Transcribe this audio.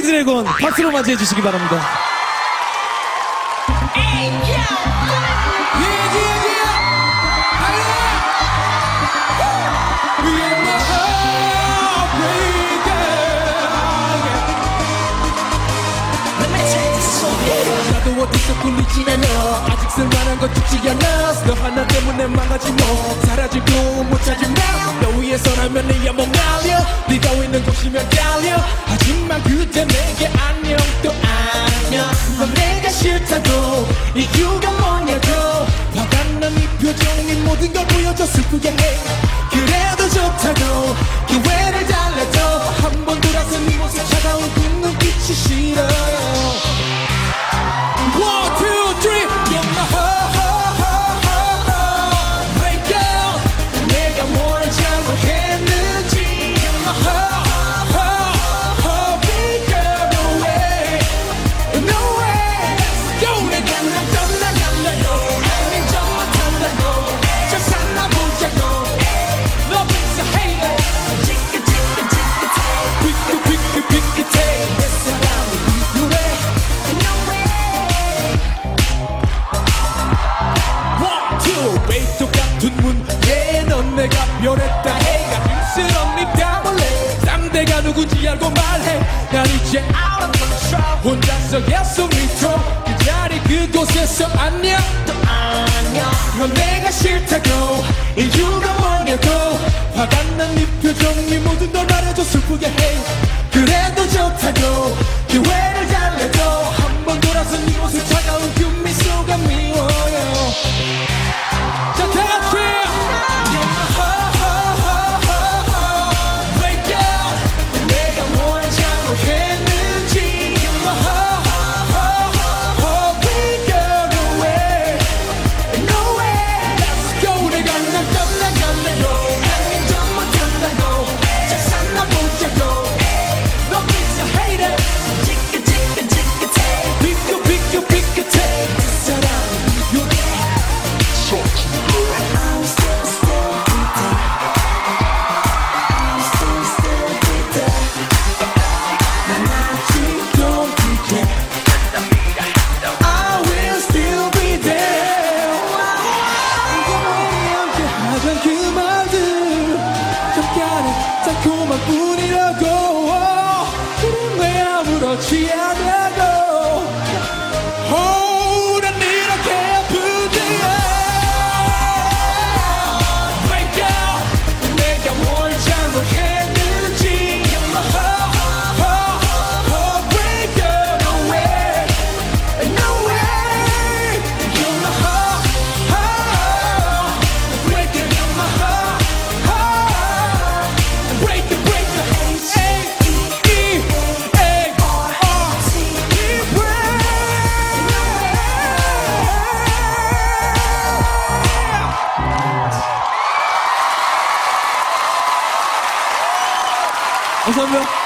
드래곤 박수로 맞이해 주시기 바랍니다. 나도 어디서 굴리진 않아. 아직 쓸만한 건 죽지 않아. 너 하나 때문에 망하지 너. 사라질 꿈못 찾은 너 위에서라면 내 야몸 날려. 네가 있는 곳이면 달려. 하지만 그때 내게 안녕 또 안녕. 넌 내가 싫다고 이유가 뭐냐고. 화가 난 네 표정이 모든 걸 보여줘 슬프게 해. 그래도 좋다고 기회를 달래도 한 번 돌아서 네 모습 차가운 그 눈빛이 싫어요. 1, 2, 3, you're my heart, break out. 내가 뭘 잘못했는지 you're my heart, big girl, no way, no way. Go 내가 난 떠나갈래요. 아니 정말 달라요. 잘 살아보자고. Love is a hater. 삐끗삐끗삐끗해 내 사랑이 이유래. 베이토 같은 문에 넌 내가 변했다 해가 힘스러운 네 땀을래. 상대가 누군지 알고 말해. 난 이제 out of control. 혼자서 계속 밑으로 그 자리 그곳에서 안녕 또 안녕. 넌 내가 싫다고 이유가 뭐냐고. 화가 난 네 표정이 모든 걸 말해줘 슬프게 해. 그래도 좋다고 기회를 달래도 한 번 돌아서 네 모습 차가운 그 미소가 미워요. 자, 다 같이! You're my heart, break out. 내가 뭘 잘못했는지 You're my heart, break out. No way, no way. Let's go. 내가 난 떠나갈래요. 아니 정말 달라요. 잘 살아보자고. 너 is a hater. 찌끗찌끗찌끗해. 삐끗삐끗삐끗해. 그 사랑이 이유래. 그 말들 잠깐의 달콤한 뿐이라고. 그런 왜 아무렇지 않아도 난 이렇게 아픈데. Break out. 내가 뭘 잘못했는지 You're my heart, break out. No way, no way. You're my heart, break it. You're my heart, break it, break it. A-E-E-A-R-T, break. 감사합니다.